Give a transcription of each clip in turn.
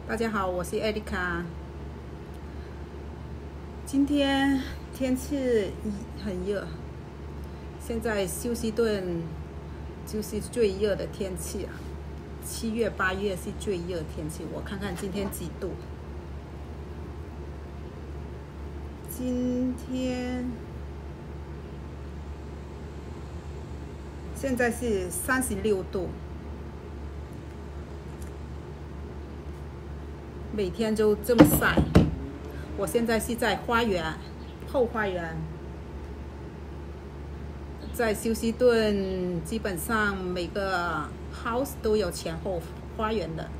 大家好，我是艾丽卡。今天天气很热，现在休斯顿就是最热的天气啊。7月、8月是最热的天气。我看看今天几度。今天现在是36度。每天就这么晒。我现在是在花园，后花园。在休斯顿，基本上每个 house 都有前后花园的。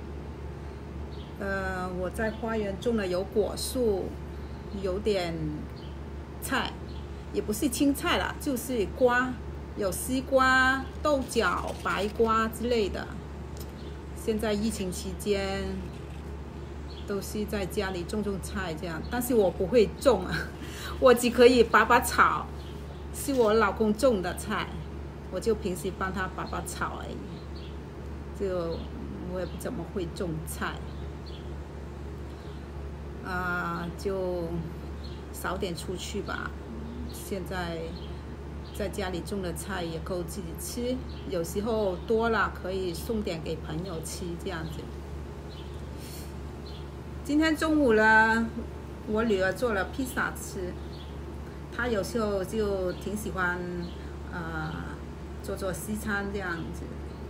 我在花园种了有果树，有点菜，也不是青菜啦，就是瓜，有西瓜、豆角、白瓜之类的。现在疫情期间，都是在家里种菜这样，但是我不会种啊，我只可以拔草，是我老公种的菜，我就平时帮他拔草而已，就我也不怎么会种菜，就少点出去吧。现在在家里种的菜也够自己吃，有时候多了可以送点给朋友吃这样子。今天中午呢，我女儿做了披萨吃。她有时候就挺喜欢做西餐这样子。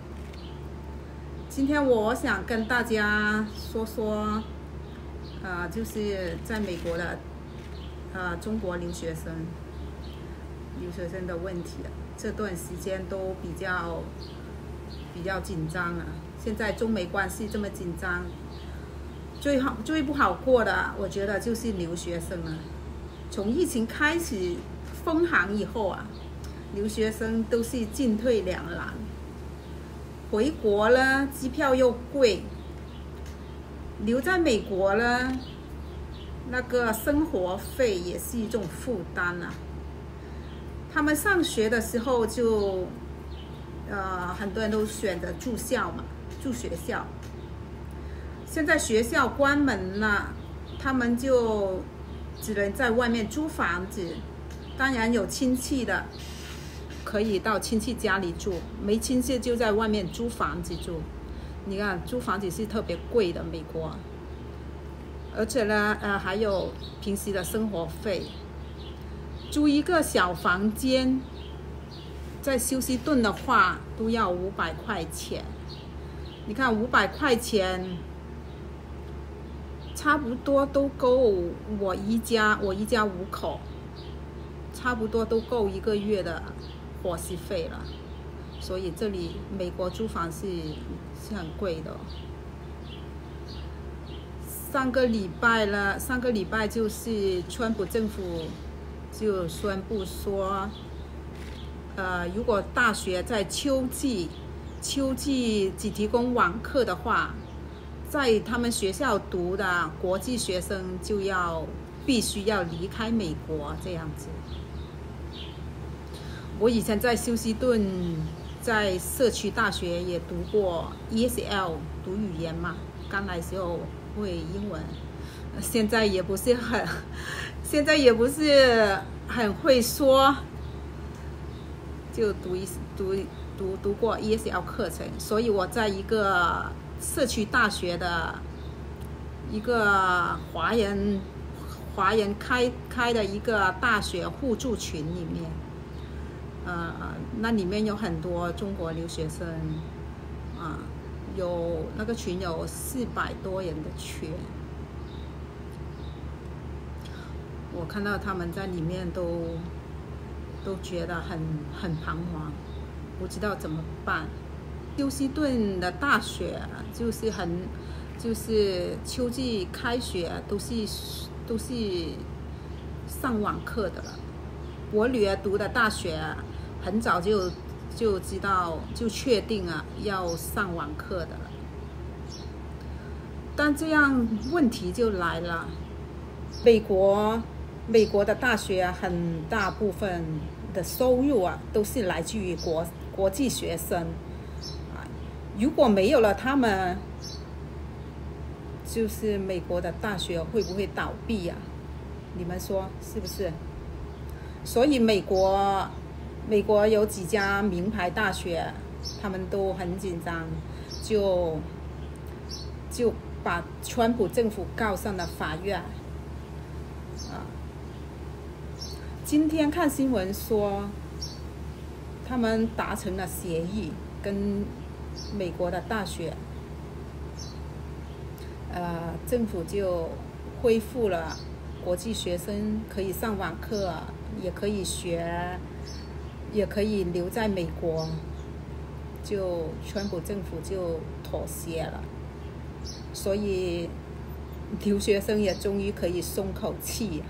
今天我想跟大家说说就是在美国的中国留学生的问题了。这段时间都比较紧张啊。现在中美关系这么紧张，最不好过的，我觉得就是留学生啊。从疫情开始封航以后啊，留学生都是进退两难。回国呢，机票又贵；留在美国呢，那个生活费也是一种负担啊。他们上学的时候就很多人都选择住学校。现在学校关门了，他们就只能在外面租房子。当然有亲戚的，可以到亲戚家里住；没亲戚就在外面租房子住。你看，租房子是特别贵的，美国。而且呢，还有平时的生活费。租一个小房间，在休斯顿的话都要500块钱。你看500块钱。差不多都够我一家5口，差不多都够1个月的伙食费了。所以这里美国租房是很贵的。上个礼拜就是川普政府就宣布说，如果大学在秋季只提供网课的话，在他们学校读的国际学生就必须要离开美国这样子。我以前在休斯顿，在社区大学也读过 ESL 读语言嘛，刚来的时候会英文，现在也不是很会说，就读过 ESL 课程，所以我在一个社区大学的一个华人开的一个大学互助群里面，那里面有很多中国留学生，有那个群有400多人的群，我看到他们在里面都觉得很彷徨，不知道怎么办。休斯顿的大学就是秋季开学都是上网课的了。我女儿读的大学很早就知道就确定了要上网课的了。但这样问题就来了，美国的大学很大部分的收入都是来自于国际学生。如果没有了他们， 就是美国的大学会不会倒闭呀？你们说是不是？所以美国有几家名牌大学，他们都很紧张，就把川普政府告上了法院。今天看新闻说，他们达成了协议，跟美国的大学，政府就恢复了国际学生可以上网课，也可以留在美国，就川普政府就妥协了，所以留学生也终于可以松口气。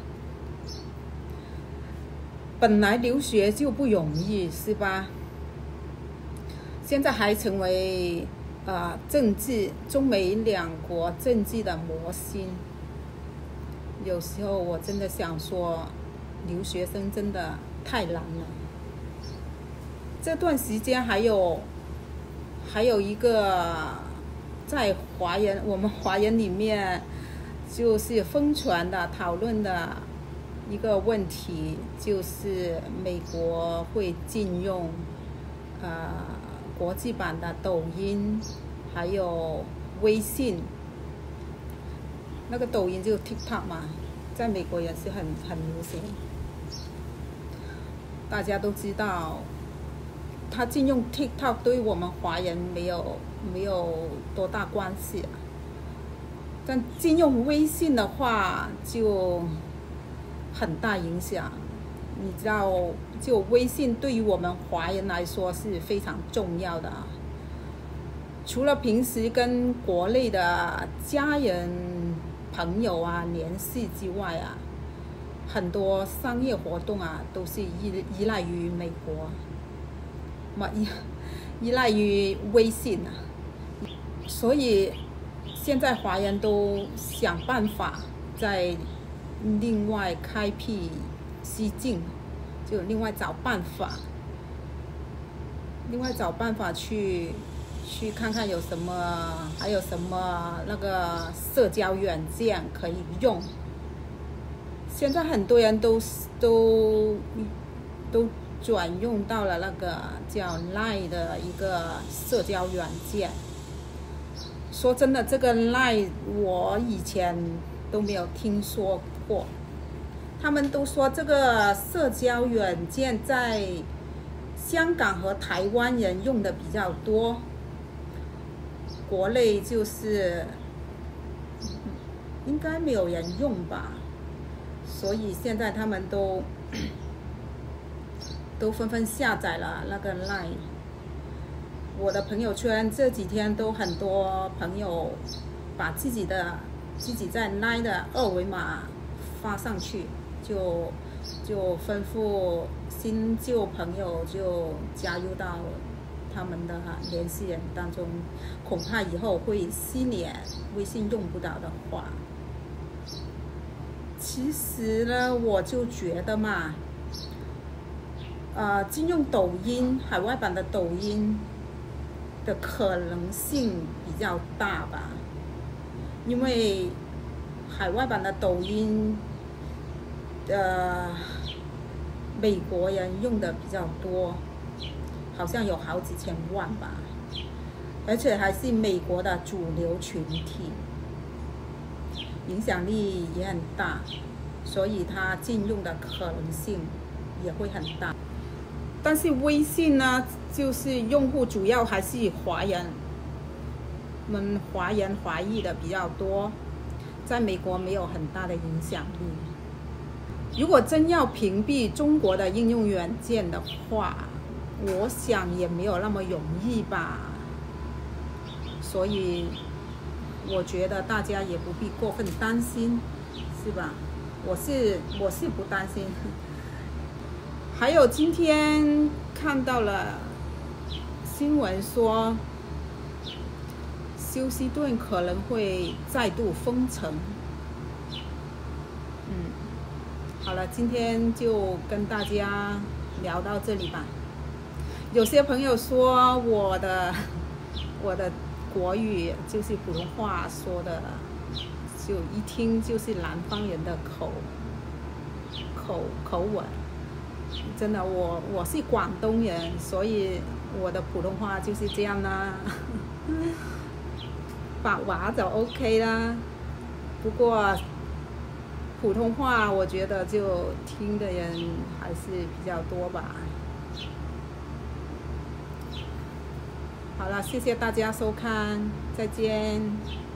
本来留学就不容易，是吧？现在还成为中美两国政治的磨心。有时候我真的想说，留学生真的太难了。这段时间还有一个在我们华人里面就是疯传的讨论的一个问题，就是美国会禁用国际版的抖音，还有微信。那个抖音就 TikTok 嘛，在美国也是很流行。大家都知道，他禁用 TikTok 对我们华人没有多大关系，但禁用微信的话就很大影响。你知道，就微信对于我们华人来说是非常重要的。除了平时跟国内的家人、朋友联系之外很多商业活动都是依赖于美国，依赖于微信所以现在华人都想办法在另外开辟蹊径，就另外找办法去看看还有什么那个社交软件可以用。现在很多人都转用到了那个叫 Line 的一个社交软件。说真的，这个 Line 我以前都没有听说过。他们都说这个社交软件在香港和台湾人用的比较多，国内就是应该没有人用吧，所以现在他们都纷纷下载了那个 Line。 我的朋友圈这几天都很多朋友把自己在 Line 的二维码发上去，就吩咐新旧朋友就加入到他们的联系人当中，恐怕以后会熄灭微信用不到的话。其实呢，我就觉得嘛，禁用抖音，海外版的抖音的可能性比较大吧，因为海外版的抖音美国人用的比较多，好像有好几千万吧，而且还是美国的主流群体，影响力也很大，所以它禁用的可能性也会很大。但是微信呢，就是用户主要还是华人华裔的比较多，在美国没有很大的影响力。如果真要屏蔽中国的应用软件的话，我想也没有那么容易吧。所以我觉得大家也不必过分担心，是吧？我是不担心。还有今天看到了新闻说，休斯顿可能会再度封城。好了，今天就跟大家聊到这里吧。有些朋友说我的国语就是普通话说的，就一听就是南方人的口吻。真的，我是广东人，所以我的普通话就是这样啦。白话就 OK 啦，不过普通话我觉得就听的人还是比较多吧。好了，谢谢大家收看，再见。